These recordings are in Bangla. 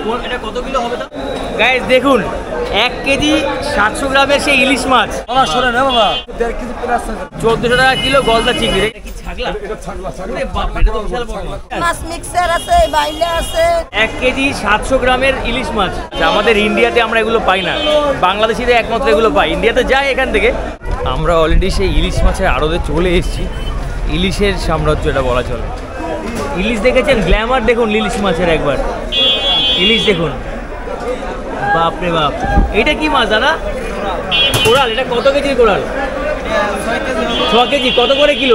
এটা কত কিলো হবে তো গাইস? দেখুন 1 কেজি 700 গ্রামের সেই ইলিশ মাছ। বাবা শোনেন না বাবা, 1.5 কেজি প্লাস 1400 টাকা কিলো গলদা চিংড়ি। এটা কি ছাগলা? এটা ছাগলা। আরে বাপ, এটা তো বিশাল বড় মাছ। মাছ মিক্সার আছে, বাইলে আছে। 1 কেজি 700 গ্রামের ইলিশ মাছ। আমাদের ইন্ডিয়াতে আমরা এগুলো পাই না, বাংলাদেশিতে একমাত্র এগুলো পাই। ইন্ডিয়াতে যাই এখান থেকে। আমরা অলরেডি সেই ইলিশ মাছের আড়তে চলে এসেছি। ইলিশের সাম্রাজ্য এটা বলা চলে। ইলিশ দেখেছেন? গ্ল্যামার দেখুন ইলিশ মাছের একবার। ইলিশ দেখুন, বাপরে বাপ। এটা কি মাছ দাদা? কোরাল। এটা কত কেজির কোরাল? 6 কেজি। কত করে কিলো?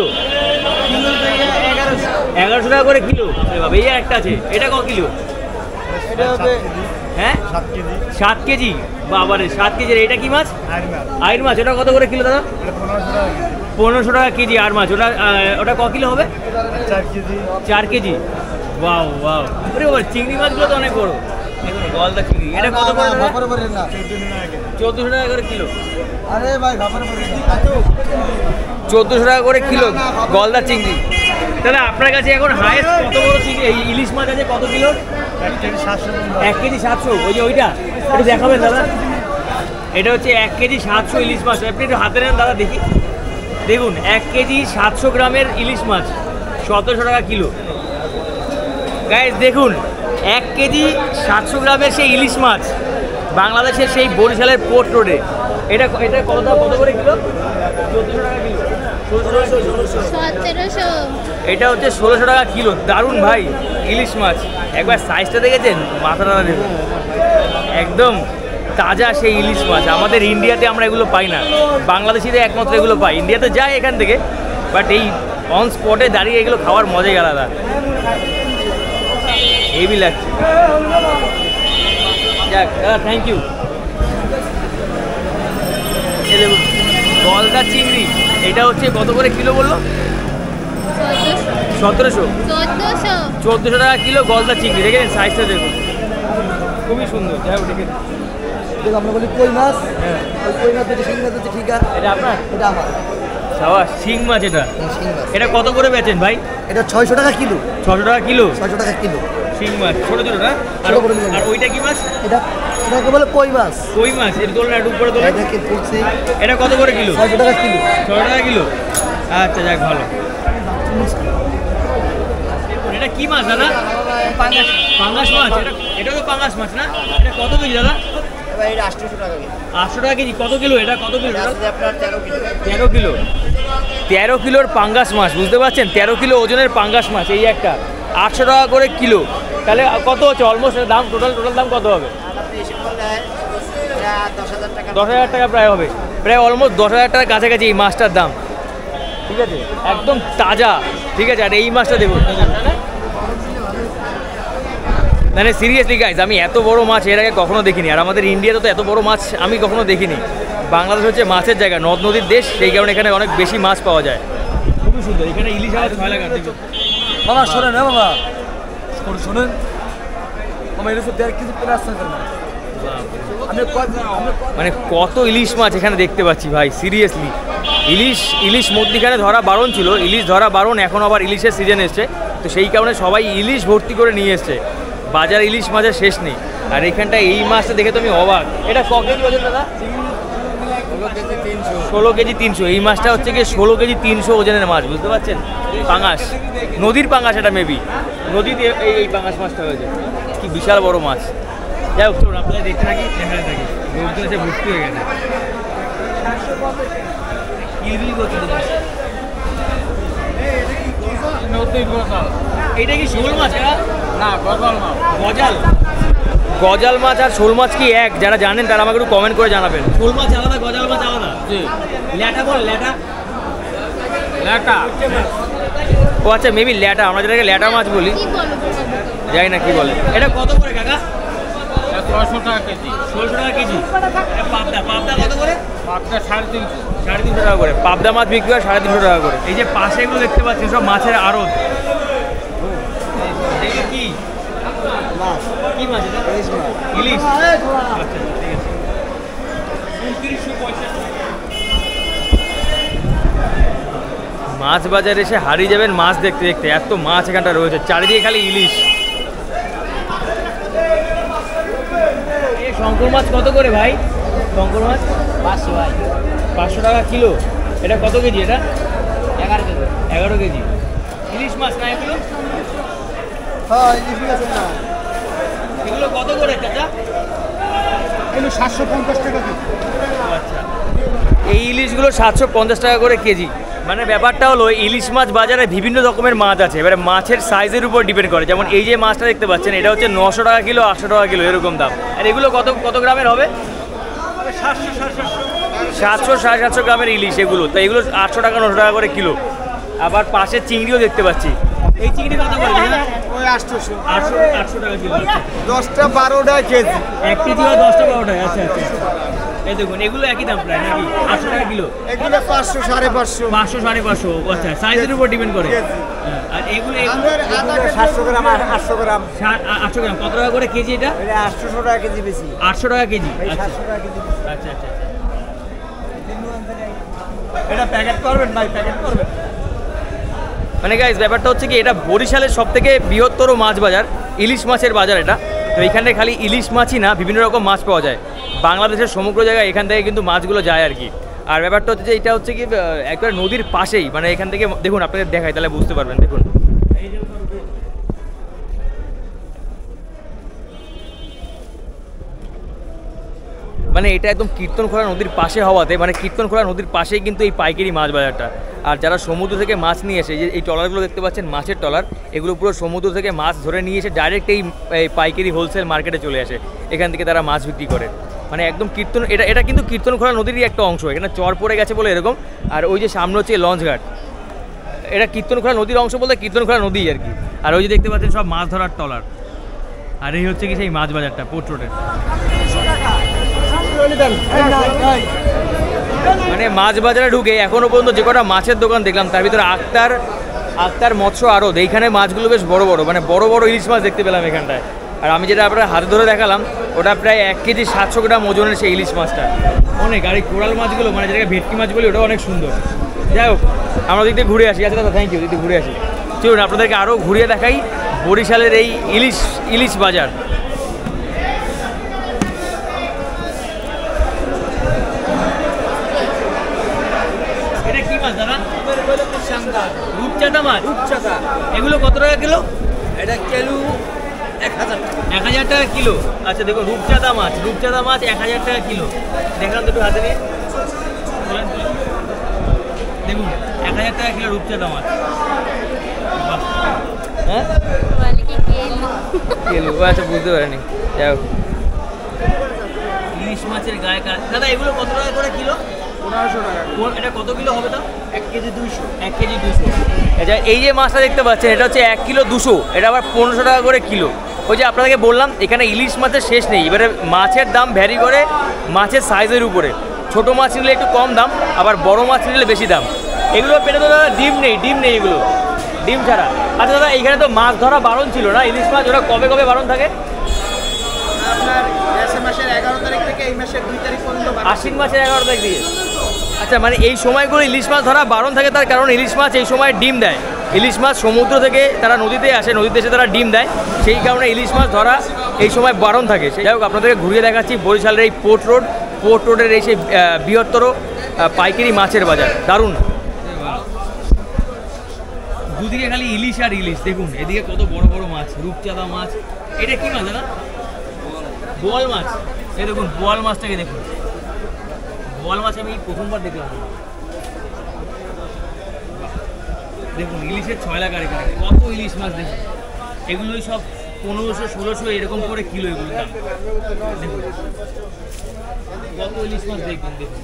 1100 টাকা করে কিলো। বাবা, এই একটা আছে। এটা কত কিলো? হ্যাঁ 7 কেজি। বাবারে 7 কেজির। এটা কি মাছ? আইর মাছ। ওটা কত করে কিলো দাদা? 1500 টাকা কেজি আর মাছ। ওটা ক কিলো হবে? 4 কেজি। Wow wow. আরে বাবা, চিংড়ি মাছগুলো তো অনেক বড়। দেখুন গলদা চিংড়ি। এটা কত করে? 1400 টাকা করে কিলো। আরে ভাই ভাপরে পড়ে না। 1400 টাকা করে কিলো গলদা চিংড়ি। তাহলে আপনার কাছে এখন হাইয়েস্ট কত বড় চিংড়ি ইলিশ মাছ আছে? কত কিলো? 1 কেজি 700। ওই যে ওইটা একটু দেখাবেন দাদা। এটা হচ্ছে 1 কেজি 700 ইলিশ মাছ। আপনি একটু হাতে নেন দাদা দেখি। দেখুন 1 কেজি 700 গ্রামের ইলিশ মাছ 1700 টাকা কিলো। গাইস দেখুন 1 কেজি 700 গ্রামের সেই ইলিশ মাছ বাংলাদেশের সেই বরিশালের পোর্ট রোডে। এটা কত করে কিলো? 1400 টাকা কিলো। 1700। এটা হচ্ছে 1600 টাকা কিলো। দারুণ ভাই ইলিশ মাছ। একবার সাইজটা দেখেছেন? মাথাটা দেখুন, একদম তাজা সেই ইলিশ মাছ। আমাদের ইন্ডিয়াতে আমরা এগুলো পাই না, বাংলাদেশিতে একমাত্র এগুলো পাই। ইন্ডিয়াতে যাই এখান থেকে, বাট এই অন স্পটে দাঁড়িয়ে এগুলো খাওয়ার মজাই আলাদা। হেভি লাগছে। যাক দাদা, থ্যাংক ইউ। এই দেখুন গলদা চিংড়ি। এটা হচ্ছে কত করে কিলো বললো? 1700। 1400 টাকা কিলো গলদা চিংড়ি। দেখেন সাইজটা দেখুন, খুবই সুন্দর। যাই হোক দেখেন, আমরা বলি কই মাছ। হ্যাঁ, ওই কই মাছ যেটা শিং মাছ হচ্ছে ঠিক আছে। এটা আপনার? এটা আমার। সাবাস, শিং মাছ। এটা শিং মাছ। এটা কত করে বেচেন ভাই? এটা 600 টাকা কিলো। 600 টাকা কিলো? 600 টাকা কিলো শিং মাছ ছোট ছোট না? আর ওইটা কি মাছ? এটাকে বলে কই মাছ। কই মাছ। এর তোলেন একটু উপরে তোলেন। এটাকে তুলছি। এটা কত করে কিলো? 600 টাকা কিলো। 600 টাকা কিলো। আচ্ছা যাক, ভালো। এটা কি মাছ দাদা? পাঙ্গাস। পাঙ্গাস মাছ। এটা তো পাঙ্গাস মাছ না? এটা কত কেজি দাদা? এটা 800 টাকা কেজি। 800 টাকা কেজি। কত কিলো? এটা কত কিলো? আপনার 13 কিলো। 13 কিলো। 13 কিলোর পাঙ্গাস মাছ, বুঝতে পারছেন? 13 কিলো ওজনের পাঙ্গাস মাছ এই একটা 800 টাকা করে কিলো। তাহলে কত হচ্ছে অলমোস্ট দাম? টোটাল দাম কত হবে? 10,000 টাকা প্রায় হবে। প্রায় অলমোস্ট 10,000 টাকার কাছাকাছি এই মাছটার দাম। ঠিক আছে, একদম তাজা। ঠিক আছে, আর এই মাছটা দেখুন, মানে সিরিয়াসলি গাইজ, আমি এত বড় মাছ এর আগে কখনো দেখিনি। আর আমাদের ইন্ডিয়াতে তো এত বড় মাছ আমি কখনো দেখিনি। বাংলাদেশ হচ্ছে মাছের জায়গা, নদ নদীর দেশ, সেই কারণে এখানে অনেক বেশি মাছ পাওয়া যায়। খুবই সুন্দর। এখানে ইলিশ আবার 6 টাকা। বাবা শোনেন না বাবা, শোনেন আমার এটা 1.5 কেজি প্লাস আছে। মানে কত ইলিশ মাছ এখানে দেখতে পাচ্ছি ভাই, সিরিয়াসলি। ইলিশ মধ্যিখানে ধরা বারণ ছিল, ইলিশ ধরা বারণ। এখন আবার ইলিশের সিজন এসছে, তো সেই কারণে সবাই ইলিশ ভর্তি করে নিয়ে এসছে। বাজার ইলিশ মাছের শেষ নেই। আর এখানটা এই মাছটা দেখে তো আমি অবাক। এটা ক কেজি ওজন দাদা? 16 কেজি 300। এই মাছটা হচ্ছে কি 16 কেজি 300 ওজনের মাছ, বুঝতে পারছেন? পাঙ্গাস, নদীর পাঙ্গাস। এটা মেবি নদীতে এই পাঙ্গাস মাছটা হয়েছে। কি বিশাল বড় মাছ। যাই হোক, চলুন আপনারা দেখতে থাকি, দেখাতে থাকি। লোকজন এসে ভর্তি হয়ে গেছে। এইটা কি শোল মাছ? না, গজাল মাছ। গজাল মাছ আর শোল মাছ কি এক? যারা জানেন তারা আমাকে একটু কমেন্ট করে জানাবেন। শোল মাছ আলাদা, গজাল মাছ আলাদা। ল্যাটা বল, ল্যাটা। ও আচ্ছা, মেবি ল্যাটা। আমরা যেটাকে ল্যাটা মাছ বলি, জানি না কি বলে। এটা কত করে কাকা? 600 টাকা কেজি। 1600 টাকা কেজি। পাবদা কত করে? পাবদা 350 টাকা করে। পাবদা মাছ বিক্রি হয় 350 টাকা করে। এই যে পাশে এগুলো দেখতে পাচ্ছি সব মাছের আড়ত। কি মাছ? কি মাছ এটা? ইলিশ। আচ্ছা ঠিক আছে। 2950। মাছ বাজারে এসে হারিয়ে যাবেন মাছ দেখতে দেখতে। এত মাছ এখানটা রয়েছে, চারিদিকে খালি ইলিশ। এই শঙ্কর মাছ কত করে ভাই? শঙ্কর মাছ 500 ভাই 500 টাকা কিলো। এটা কত কেজি? এটা 11 কেজি 11 কেজি। ইলিশ মাছ না এগুলো? হ্যাঁ ইলিশ আছে না, এগুলো কত করে চাচা? এগুলো 750 টাকা কেজি। আচ্ছা, এই ইলিশগুলো 750 টাকা করে কেজি। মানে ব্যাপারটা হলো ইলিশ মাছ বাজারে বিভিন্ন রকমের মাছ আছে, এবারে মাছের সাইজের উপর ডিপেন্ড করে। যেমন এই যে মাছটা দেখতে পাচ্ছেন এটা হচ্ছে 900 টাকা কিলো, 800 টাকা কিলো এরকম দাম। আর এগুলো কত কত গ্রামের হবে? 700-750 গ্রামের ইলিশ এগুলো। তো এগুলো 800 টাকা 900 টাকা করে কিলো। আবার পাশে চিংড়িও দেখতে পাচ্ছি। এই চিংড়ি কত করে? ওই 800 800 টাকা কিলো। 10টা 12টা কেজি। 1 কেজি হয় 10 টাকা 12 টাকা। আচ্ছা আচ্ছা, এই দেখুন এগুলো একই দাম প্রায় নাকি? 800 টাকা কিলো। এগুলো 500 550 500 550। আচ্ছা, সাইজের উপর ডিপেন্ড করে। আর এগুলো 700 গ্রাম 800 গ্রাম 800 গ্রাম কত টাকা করে কেজি? এটা 800 টাকা কেজি বেশি। 800 টাকা কেজি। আচ্ছা 700 টাকা কেজি। আচ্ছা আচ্ছা। এটা প্যাকেট করবেন ভাই, প্যাকেট করবেন। মানে গাইস ব্যাপারটা হচ্ছে কি, এটা বরিশালের সবথেকে বৃহত্তর মাছ বাজার, ইলিশ মাছের বাজার এটা। তো এইখানে খালি ইলিশ মাছই না, বিভিন্ন রকম মাছ পাওয়া যায়। বাংলাদেশের সমগ্র জায়গায় এখান থেকে কিন্তু মাছগুলো যায় আর কি। আর ব্যাপারটা হচ্ছে যে এটা হচ্ছে কি একবার নদীর পাশেই, মানে এখান থেকে দেখুন আপনাদের দেখাই তাহলে বুঝতে পারবেন। দেখুন মানে এটা একদম কীর্তনখোলা নদীর পাশে হওয়াতে, মানে কীর্তনখোলা নদীর পাশেই কিন্তু এই পাইকারি মাছ বাজারটা। আর যারা সমুদ্র থেকে মাছ নিয়ে এসে, যে এই ট্রলারগুলো দেখতে পাচ্ছেন মাছের ট্রলার, এগুলো পুরো সমুদ্র থেকে মাছ ধরে নিয়ে এসে ডাইরেক্ট এই পাইকারি হোলসেল মার্কেটে চলে আসে। এখান থেকে তারা মাছ বিক্রি করে। মানে একদম কীর্তন, এটা কিন্তু কীর্তনখোলা নদীরই একটা অংশ। এখানে চর পড়ে গেছে বলে এরকম। আর ওই যে সামনে হচ্ছে লঞ্চঘাট, এটা কীর্তনখোলা নদীর অংশ বলতে কীর্তনখোলা নদী আর কি। আর ওই যে দেখতে পাচ্ছেন সব মাছ ধরার ট্রলার। আর এই হচ্ছে কি সেই মাছ বাজারটা পোর্ট রোডের। মানে মাছ বাজারে ঢুকে এখনো পর্যন্ত যে কটা মাছের দোকান দেখলাম তার ভিতরে আক্তার মৎস্য আড়ত, এইখানে মাছগুলো বেশ বড় বড়, মানে বড় বড় ইলিশ মাছ দেখতে পেলাম এখানটায়। আর আমি যেটা আপনার হাতে ধরে দেখালাম ওটা প্রায় 1 কেজি 700 গ্রাম ওজনের সেই ইলিশ মাছটা। অনেক। আর এই কোরাল মাছগুলো, মানে যেটাকে ভেটকি মাছ বলি, ওটা অনেক সুন্দর। যাই হোক, আমরা দিক দিয়ে ঘুরে আসি। আচ্ছা দাদা, থ্যাংক ইউ। দিক দিয়ে ঘুরে আসি, চলুন আপনাদেরকে আরও ঘুরিয়ে দেখাই বরিশালের এই ইলিশ বাজার। রূপচাঁদা মাছ। এগুলো কত টাকা কিলো? এটা কিলো 1000 টাকা। 1000 টাকা কিলো। আচ্ছা দেখো রূপচাঁদা মাছ 1000 টাকা কিলো। দেখলাম তো একটু হাতে নিয়ে দেখুন, 1000 টাকা কিলো রূপচাঁদা মাছ। হ্যাঁ কিলো, আচ্ছা বুঝতে পারিনি। যাই হোক, ইলিশ মাছের গায়ে দাদা এগুলো কত টাকা করে কিলো? 1500 টাকা। এটা কত কিলো হবে তা? 1 কেজি 200। 1 কেজি 200। আচ্ছা, এই যে মাছটা দেখতে পাচ্ছেন এটা হচ্ছে 1 কিলো 200, এটা আবার 1500 টাকা করে কিলো। ওই যে আপনাদেরকে বললাম এখানে ইলিশ মাছের শেষ নেই। এবারে মাছের দাম ভ্যারি করে মাছের সাইজের উপরে। ছোটো মাছ নিলে একটু কম দাম, আবার বড় মাছ নিলে বেশি দাম। এগুলো পেটে তো দাদা ডিম নেই এগুলো, ডিম ছাড়া। আচ্ছা দাদা, এইখানে তো মাছ ধরা বারণ ছিল না ইলিশ মাছ, ওরা কবে কবে বারণ থাকে? আপনার মাসের 11 তারিখ থেকে এই মাসের 2 তারিখ পর্যন্ত। আশ্বিন মাসের 11 তারিখ দিয়ে। আচ্ছা, মানে এই সময়গুলো ইলিশ মাছ ধরা বারণ থাকে, তার কারণ ইলিশ মাছ এই সময় ডিম দেয়। ইলিশ মাছ সমুদ্র থেকে তারা নদীতে আসে, নদীতে এসে তারা ডিম দেয়, সেই কারণে ইলিশ মাছ ধরা এই সময় বারণ থাকে। যাই হোক, আপনাদেরকে ঘুরিয়ে দেখাচ্ছি বরিশালের এই পোর্ট রোডের এই সেই বৃহত্তর পাইকারি মাছের বাজার। দারুণ, দুদিকে খালি ইলিশ আর ইলিশ। দেখুন এদিকে কত বড় বড় মাছ, রূপচাঁদা মাছ। এটা কি মাছ দাদা? বোয়াল মাছ। এই দেখুন বোয়াল মাছটাকে দেখুন, বোয়াল মাছ আমি প্রথমবার দেখলাম। দেখুন ইলিশের 6 লাখ। আর এখানে কত ইলিশ মাছ দেখুন, এগুলোই সব 1500-1600 এরকম করে কিলো এগুলো দাম। দেখুন কত ইলিশ মাছ দেখবেন। দেখুন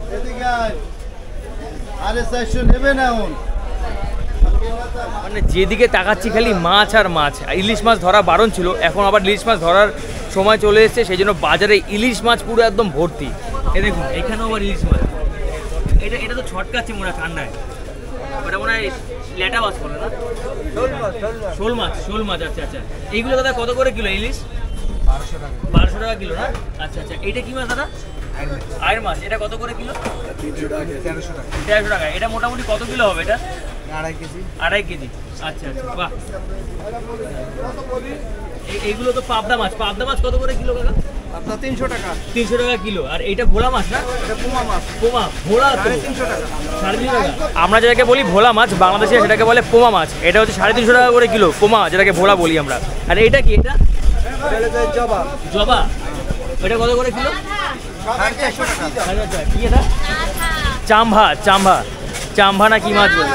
মানে যেদিকে তাকাচ্ছি খালি মাছ আর মাছ। ইলিশ মাছ ধরা বারণ ছিল, এখন আবার ইলিশ মাছ ধরার সময় চলে এসেছে, সেই জন্য বাজারে ইলিশ মাছ পুরো একদম ভর্তি। এ দেখুন এখানেও আবার ইলিশ মাছ। এটা তো ছটকাচ্ছে মনে হয় ঠান্ডায়। ওটা মনে হয় ল্যাটা মাছ বলে না? শোল মাছ। আচ্ছা। এইগুলো দাদা কত করে কিলো ইলিশ? 1200 টাকা কিলো না? আচ্ছা। এইটা কি মাছ দাদা? আয়ের মাছ। এটা কত করে কিলো? 1300 টাকা। এটা মোটামুটি কত কিলো হবে? এটা 2.5 কেজি। আচ্ছা, বাহ। এইগুলো তো পাবদা মাছ কত করে কিলো কাকা? আপনার 300 টাকা। 300 টাকা কিলো। আর এইটা ভোলা মাছ না? এটা পোমা মাছ। পোমা ভোলা তো 350 টাকা। 350 টাকা। আমরা যেটাকে বলি ভোলা মাছ, বাংলাদেশে সেটাকে বলে পোমা মাছ। এটা হচ্ছে 350 টাকা করে কিলো পোমা, যেটাকে ভোলা বলি আমরা। আর এটা কি? এটা জবা। জবা, এটা কত করে কিলো? 450 টাকা। কি এটা? চাম্ভা। চাম্ভা না কি মাছ বলে?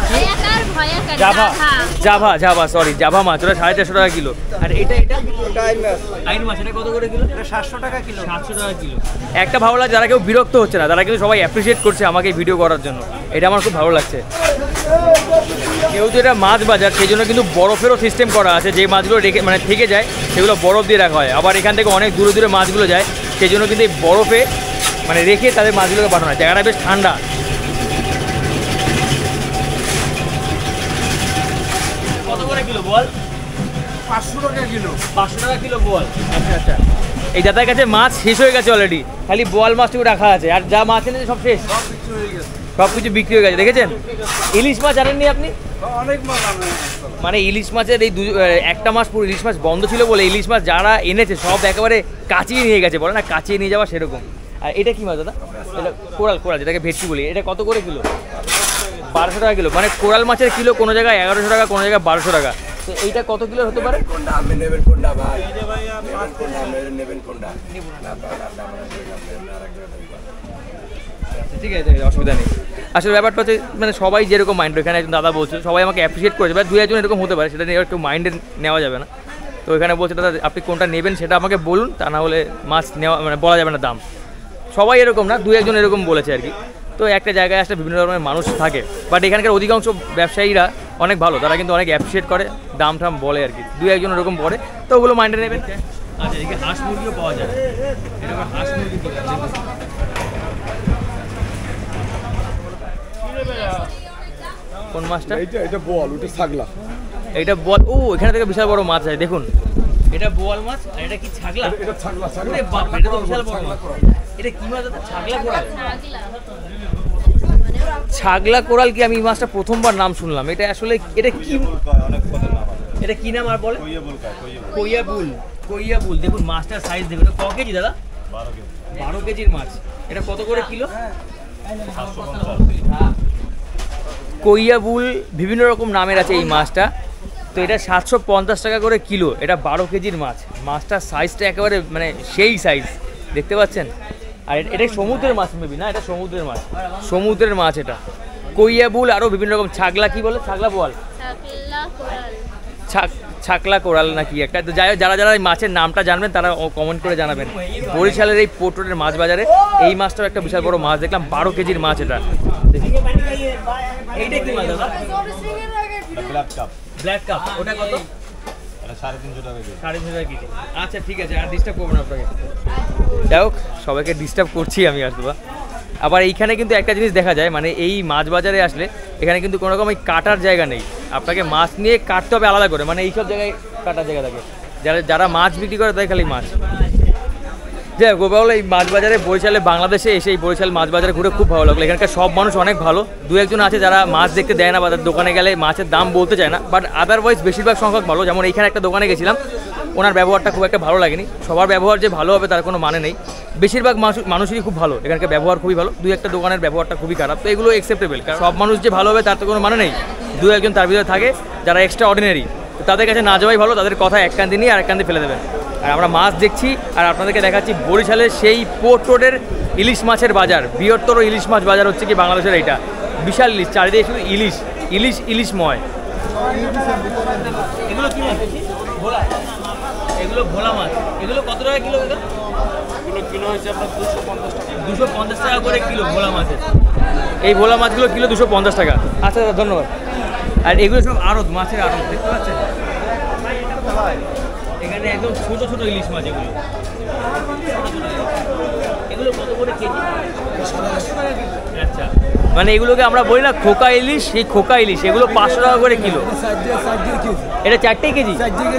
জাভা সরি, জাভা মাছ। ওটা 450 টাকা কিলো। আর এটা আইন মাছ, এটা কত করে কিলো? এটা 700 টাকা কিলো। 700 টাকা কিলো। একটা ভালো লাগে, যারা কেউ বিরক্ত হচ্ছে না, তারা কিন্তু সবাই অ্যাপ্রিসিয়েট করছে আমাকে এই ভিডিও করার জন্য। এটা আমার খুব ভালো লাগছে। যেহেতু এটা মাছ বাজার, সেই জন্য কিন্তু বরফেরও সিস্টেম করা আছে। যে মাছগুলো রেখে মানে থেকে যায় সেগুলো বরফ দিয়ে রাখা হয়। আবার এখান থেকে অনেক দূরে দূরে মাছগুলো যায়, সেই জন্য কিন্তু এই বরফে মানে রেখে তাদের মাছগুলোকে পাঠানো হয়। জায়গাটা বেশ ঠান্ডা। কত করে কিলো বল? 500 টাকা কিলো। 500 টাকা কিলো বল। আচ্ছা। এই দাদার কাছে মাছ শেষ হয়ে গেছে অলরেডি, খালি বোয়াল মাছটুকু রাখা আছে। আর যা মাছ এনেছে সব শেষ, সব কিছু বিক্রি হয়ে গেছে। দেখেছেন ইলিশ মাছ আনেননি আপনি? অনেক মাছ আনে। মানে ইলিশ মাছের এই একটা মাস পুরো ইলিশ মাছ বন্ধ ছিল বলে ইলিশ মাছ যারা এনেছে সব একেবারে কাচিয়ে নিয়ে গেছে, বলে না কাচিয়ে নিয়ে যাওয়া সেরকম। আর এটা কি মাছ দাদা? এটা কোরাল, যেটাকে ভেটকি বলি। এটা কত করে কিলো? 1200 টাকা কিলো। মানে কোরাল মাছের কিলো কোনো জায়গায় 1100 টাকা, কোনো জায়গায় 1200 টাকা। তো এইটা কত কিলো হতে পারে? ঠিক আছে, অসুবিধা নেই। আসলে ব্যাপারটা হচ্ছে মানে সবাই যেরকম মাইন্ড, এখানে একজন দাদা বলছে সবাই আমাকে অ্যাপ্রিসিয়েট করেছে, বা 2-1 এরকম হতে পারে, সেটা নিয়ে একটু মাইন্ডে নেওয়া যাবে না। তো এখানে বলছে দাদা আপনি কোনটা নেবেন সেটা আমাকে বলুন, তা না হলে মাছ নেওয়া মানে বলা যাবে না দাম। সবাই এরকম না, 2-1 জন এরকম বলেছে আর কি। তো একটা জায়গায় আসলে বিভিন্ন ধরনের মানুষ থাকে, বাট এখানকার অধিকাংশ ব্যবসায়ীরা অনেক ভালো, তারা কিন্তু অনেক অ্যাপ্রিসিয়েট করে, দাম টাম বলে আর কি। 2-1 জন এরকম বলে, তো ওগুলো মাইন্ডে নেবেন। আচ্ছা, এদিকে হাঁস মুরগিও পাওয়া যায়। এরকম হাঁস মুরগি কোন মাছটা? এটা বল, ওটা ছাগলা। এইটা বল। ও, এখানে থেকে বিশাল বড় মাছ আছে দেখুন। এটা বোয়াল মাছ আর এটা কি ছাগলা? এটা ছাগলা। ওরে বাপ, এটা তো বিশাল বড় মাছ। এটা কি মাছ দাদা? ছাগলা কোরাল। ছাগলা কোরাল কি? আমি এই মাছটা প্রথমবার নাম শুনলাম। এটা আসলে এটা কি? এটা কি নাম আর বলে? কইয়া বুল। দেখুন মাছটার সাইজ দেখুন। এটা ক কেজি দাদা? 12 কেজির মাছ। এটা কত করে কিলো? কইয়া বুল বিভিন্ন রকম নামের আছে এই মাছটা। তো এটা 750 টাকা করে কিলো। এটা 12 কেজির মাছ। মাছটার সাইজটা একেবারে মানে সেই সাইজ, দেখতে পাচ্ছেন। আর এটা সমুদ্রের মাছ মেবি না? এটা সমুদ্রের মাছ এটা। কইয়া বুল, আরও বিভিন্ন রকম। ছাগলা কি বলে? ছাগলা বোয়াল, ছাকলা কোরাল নাকি একটা। তো যাই হোক, যারা এই মাছের নামটা জানবেন তারা কমেন্ট করে জানাবেন। বরিশালের এই পোর্ট রোডের মাছ বাজারে এই মাছটাও একটা বিশাল বড় মাছ দেখলাম, 12 কেজির মাছ এটা। এইটা কি মাছ দাদা? Black carp. ওটা কত? 350 টাকা কেজি। আচ্ছা ঠিক আছে, আর ডিস্টার্ব করবো না আপনাকে। যাই হোক, সবাইকে ডিস্টার্ব করছি আমি আসবো। আবার এইখানে কিন্তু একটা জিনিস দেখা যায়, মানে এই মাছ বাজারে আসলে এখানে কিন্তু কোনো রকম এই কাটার জায়গা নেই। আপনাকে মাছ নিয়ে কাটতে হবে আলাদা করে, মানে এইসব জায়গায় কাটার জায়গা থাকে। যারা মাছ বিক্রি করে তাই খালি মাছ। যাই হোক, গোপাল এই মাছ বাজারে বরিশালে বাংলাদেশে এসে এই বরিশাল মাছ বাজারে ঘুরে খুব ভালো লাগলো। এখানকার সব মানুষ অনেক ভালো। 2-1 জন আছে যারা মাছ দেখতে দেয় না বা দোকানে গেলে মাছের দাম বলতে চায় না, বাট আদারওয়াইজ বেশিরভাগ সংখ্যক ভালো। যেমন এইখানে একটা দোকানে গেছিলাম, ওনার ব্যবহারটা খুব একটা ভালো লাগেনি। সবার ব্যবহার যে ভালো হবে তার কোনো মানে নেই। বেশিরভাগ মানুষই খুব ভালো, এখানকার ব্যবহার খুবই ভালো। 2-1টা দোকানের ব্যবহারটা খুবই খারাপ। তো এগুলো অ্যাকসেপ্টেবল, কারণ সব মানুষ যে ভালো হবে তার তো কোনো মানে নেই। 2-1 জন তার ভিতরে থাকে যারা এক্সট্রা অর্ডিনারি, তো তাদের কাছে না যাওয়াই ভালো। তাদের কথা এক কান দিয়ে নিয়ে আরেক কান দিয়ে ফেলে দেবেন। আর আমরা মাছ দেখছি আর আপনাদেরকে দেখাচ্ছি বরিশালের সেই পোর্ট রোডের ইলিশ মাছের বাজার। বৃহত্তর ইলিশ মাছ বাজার হচ্ছে কি বাংলাদেশের এইটা। বিশাল ইলিশ, চারিদিকে শুধু ইলিশময়। এগুলো কি মাছ? ভোলা। এগুলো ভোলা মাছ। এগুলো কত টাকা কিলো? এগুলো কিলো হচ্ছে আপনার 250 টাকা করে কিলো ভোলা মাছের। এই ভোলা মাছগুলো কিলো 250 টাকা। আচ্ছা দাদা, ধন্যবাদ। আর এগুলো সব আড়ত, মাছের আড়ত, দেখতে পাচ্ছেন? এখানে একদম ছোট ছোট ইলিশ মাছ। এগুলো কত করে কেজি? আচ্ছা, মানে এগুলোকে আমরা বলি না খোকা ইলিশ, সেই খোকা ইলিশ এগুলো 500 টাকা করে কিলো। এটা 4টে কেজি?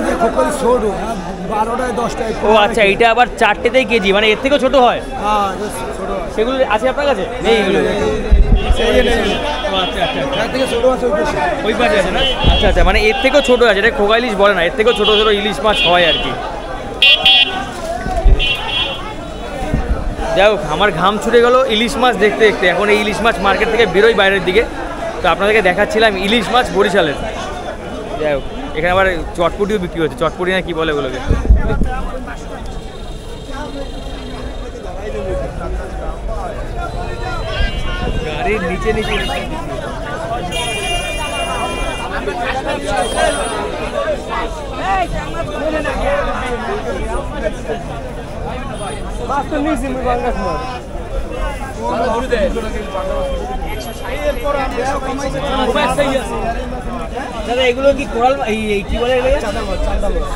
ও আচ্ছা, এটা আবার 4টেতেই কেজি, মানে এর থেকেও ছোট হয়? সেগুলো আছে আপনার কাছে? নেই এগুলো। আচ্ছা আচ্ছা আচ্ছা। এর থেকে ছোট আছে ওই পাশে। ওই পাশে আছে না? আচ্ছা আচ্ছা, মানে এর থেকেও ছোট আছে, এটা খোকা ইলিশ বলে না, এর থেকেও ছোট ছোট ইলিশ মাছ হয় আর কি। যাই হোক, আমার ঘাম ছুটে গেল ইলিশ মাছ দেখতে দেখতে। এখন এই ইলিশ মাছ মার্কেট থেকে বেরোই বাইরের দিকে, তো আপনাদেরকে দেখাচ্ছিলাম ইলিশ মাছ বরিশালের। যাই হোক, এখানে আবার চটপটিও বিক্রি হচ্ছে, চটপটি না কি বলে ওগুলোকে। গাড়ির নিচে নিচে মাছ তো নিয়েছি মুই বাংলাদেশ মাছ। দাদা এগুলো কি কোরাল এই কি বলে এগুলো? চাঁদা মাছ, চাঁদা মাছ।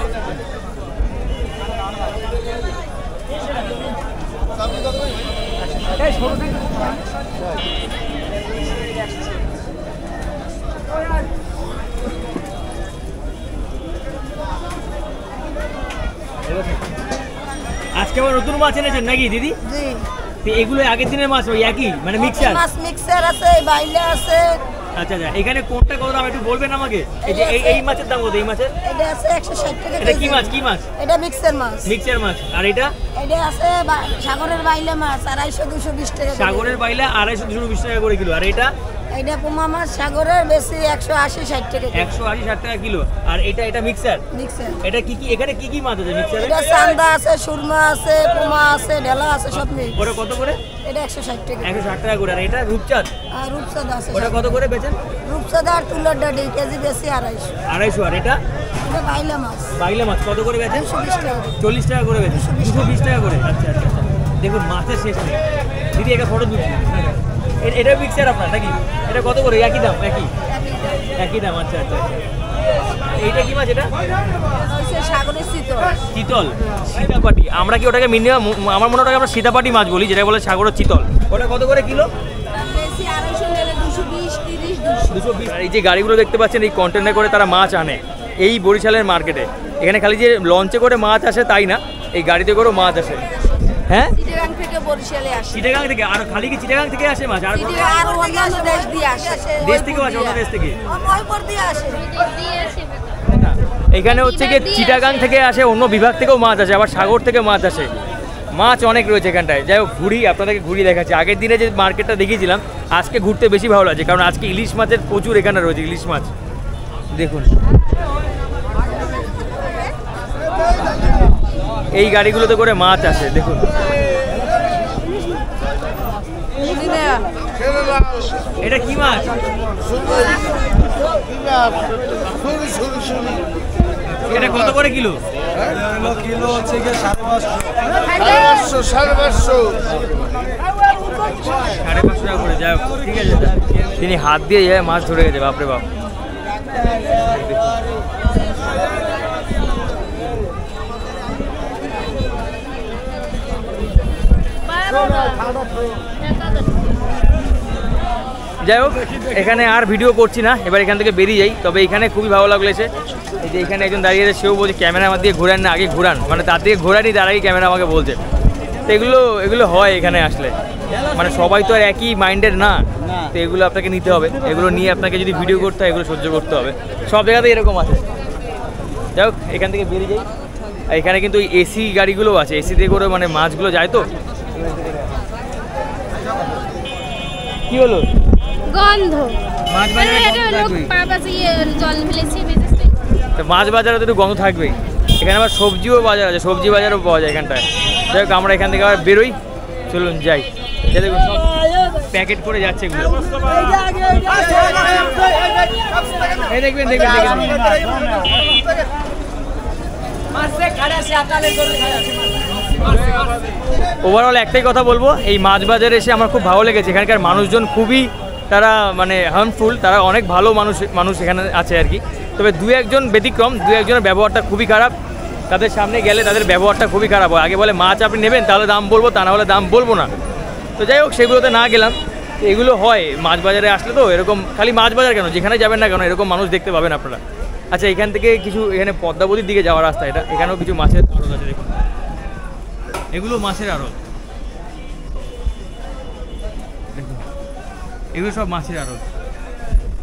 আজকে আবার নতুন মাছ এনেছেন নাকি দিদি? জি তো এগুলো আগের দিনের মাছ ওই একই মানে মিক্সার? মাছ মিক্সার আছে, বাইলে আছে। আচ্ছা আচ্ছা, এখানে কোনটা কত দাম একটু বলবেন আমাকে? এই যে এই মাছের দাম কত? এই মাছের এটা আছে 160 টাকা এটা কেজি। কি মাছ? কি মাছ? এটা মিক্সার মাছ। মিক্সার মাছ। আর এটা এটা আছে সাগরের বাইলে মাছ 250 220 টাকা কেজি। সাগরের বাইলা 250 220 টাকা করে কিলো। আর এটা এটা পোমা মাছ সাগরের বেশি 180 60 টাকা কেজি। 180 60 টাকা কিলো। আর এটা মিক্সার। মিক্সার এটা কি কি এখানে কি কি মাছ আছে মিক্সারে? এটা চান্দা আছে, সুরমা আছে, পোমা আছে, ঢেলা আছে, সব মিক্স। ওটা কত করে? এটা 160 টাকা। 160 টাকা করে। আর এটা রূপচাঁদ, আর রূপসাদা আছে। ওটা কত করে বেচেন? রূপসাদা আর তুলার ডাডি কেজি বেশি 250। 250। আর এটা এটা বাইলে মাছ বাইলা মাছ কত করে বেচেন? 220 টাকা। 40 টাকা করে বেচেন। 220 টাকা করে। আচ্ছা আচ্ছা আচ্ছা, দেখুন মাছের শেষ নেই। দিদি একটা ফটো তুলছি। এটা মিক্সার আপনার নাকি? এটা কত করে? একই দাম? একই দাম। আচ্ছা আচ্ছা আচ্ছা। এইটা কি মাছ? এটা সাগরের চিতল। চিতল, সীতাপাটি। আমরা কি ওটাকে মিনিমাম, আমার মনে হয় ওটাকে আমরা সীতাপাটি মাছ বলি, যেটা বলে সাগরের চিতল। ওটা কত করে কিলো? বেশি 250 নিলে 220 30 200। 220। আর এই যে গাড়িগুলো দেখতে পাচ্ছেন, এই কন্টেনার করে তারা মাছ আনে এই বরিশালের মার্কেটে। এখানে খালি যে লঞ্চে করে মাছ আসে তাই না, এই গাড়িতে করেও মাছ আসে। হ্যাঁ, চিটাগাং থেকে বরিশালে আসে। চিটাগাং থেকে? আর খালি কি চিটাগাং থেকে আসে মাছ? আর কোনো চিটাগাং আর অন্যান্য দেশ দিয়ে আসে। দেশ থেকেও আসে? অন্য দেশ থেকে? ময়পুর দিয়ে আসে। এখানে হচ্ছে কি চিটাগাং থেকে আসে, অন্য বিভাগ থেকেও মাছ আসে, আবার সাগর থেকে মাছ আসে। মাছ অনেক রয়েছে এখানটায়। যাই হোক, ঘুরি আপনাদেরকে ঘুরিয়ে দেখাচ্ছি। আগের দিনে যে মার্কেটটা দেখিয়েছিলাম, আজকে ঘুরতে বেশি ভালো লাগছে, কারণ আজকে ইলিশ মাছের প্রচুর এখানে রয়েছে। ইলিশ মাছ দেখুন, এই গাড়িগুলোতে করে মাছ আসে দেখুন। এটা কি মাছ? এটা কত করে কিলো? কিলো হচ্ছে গিয়ে 550। 550 টাকা করে। যাই হোক, ঠিক আছে। তিনি হাত দিয়ে মাছ ধরে গেছে, বাপরে বাপ। যাই হোক, এখানে আর ভিডিও করছি না, এবার এখান থেকে বেরিয়ে যাই। তবে এখানে খুবই ভালো লাগলো এসে। এই যে এখানে একজন দাঁড়িয়ে আছে, সেও বলছে ক্যামেরা আমার দিকে ঘোরান না, আগে ঘোরান, মানে তার দিকে ঘোরানি, তার আগে ক্যামেরা আমাকে বলছে। তো এগুলো হয় এখানে আসলে, মানে সবাই তো আর একই মাইন্ডের না, তো এগুলো আপনাকে নিতে হবে। এগুলো নিয়ে আপনাকে যদি ভিডিও করতে হয়, এগুলো সহ্য করতে হবে। সব জায়গাতেই এরকম আছে। যাই হোক, এখান থেকে বেরিয়ে যাই। আর এখানে কিন্তু এসি গাড়িগুলো আছে, এসিতে করে মানে মাছগুলো যায়। তো কি হলো? গন্ধ মাছ বাজারে এটা গন্ধ লোক থাকবেই। পাপাসি জল ফেলেছে মেজেছে। তো মাছ বাজারে তো একটু গন্ধ থাকবেই। এখানে আবার সবজিও বাজার আছে, সবজি বাজারও পাওয়া যায় এখানটায়। যাই হোক, আমরা এখান থেকে আবার বেরোই, চলুন যাই। এই দেখুন সব প্যাকেট করে যাচ্ছে এগুলো। এই দেখবেন দেখবেন দেখবেন। ওভারঅল একটাই কথা বলবো, এই মাছ বাজারে এসে আমার খুব ভালো লেগেছে। এখানকার মানুষজন খুবই, তারা মানে হার্মফুল, তারা অনেক ভালো মানুষ এখানে আছে আর কি। তবে দু একজন ব্যতিক্রম, দু একজনের ব্যবহারটা খুবই খারাপ। তাদের সামনে গেলে তাদের ব্যবহারটা খুবই খারাপ হয়। আগে বলে মাছ আপনি নেবেন তাহলে দাম বলবো, তা না হলে দাম বলবো না। তো যাই হোক, সেগুলোতে না গেলাম। এগুলো হয় মাছ বাজারে আসলে, তো এরকম খালি মাছ বাজার কেন, যেখানে যাবেন না কেন এরকম মানুষ দেখতে পাবেন আপনারা। আচ্ছা, এখান থেকে কিছু, এখানে পদ্মাবতীর দিকে যাওয়ার রাস্তা এটা, এখানেও কিছু মাছের আড়ত আছে দেখুন। এগুলো মাছের আড়ত, দেখুন এগুলো সব মাছের আড়ত।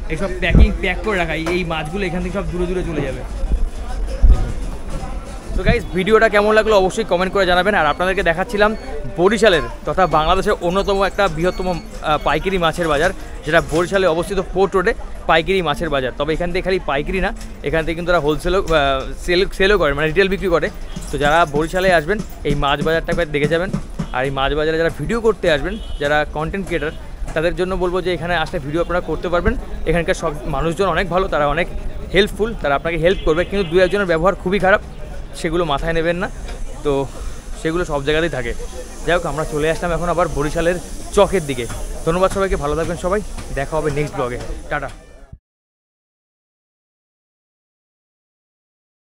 এইসব প্যাক করে রাখা, এই মাছগুলো এখান থেকে সব দূরে দূরে চলে যাবে। তো গাইস, ভিডিওটা কেমন লাগলো অবশ্যই কমেন্ট করে জানাবেন। আর আপনাদেরকে দেখাচ্ছিলাম বরিশালের তথা বাংলাদেশের অন্যতম একটা বৃহত্তম পাইকারি মাছের বাজার, যেটা বরিশালে অবস্থিত পোর্ট রোডে পাইকারি মাছের বাজার। তবে এখান থেকে খালি পাইকারি না, এখান থেকে কিন্তু তারা হোলসেলও সেলও করে, মানে রিটেল বিক্রি করে। তো যারা বরিশালে আসবেন এই মাছ বাজারটা একবার দেখে যাবেন। আর এই মাছ বাজারে যারা ভিডিও করতে আসবেন, যারা কন্টেন্ট ক্রিয়েটার, তাদের জন্য বলবো যে এখানে আসলে ভিডিও আপনারা করতে পারবেন। এখানকার সব মানুষজন অনেক ভালো, তারা অনেক হেল্পফুল, তারা আপনাকে হেল্প করবে। কিন্তু দু একজনের ব্যবহার খুবই খারাপ, সেগুলো মাথায় নেবেন না। তো সেগুলো সব জায়গাতেই থাকে। যাই হোক, আমরা চলে আসলাম এখন আবার বরিশালের চকের দিকে। ধন্যবাদ সবাইকে, ভালো থাকবেন সবাই, দেখা হবে নেক্সট ব্লগে। টাটা।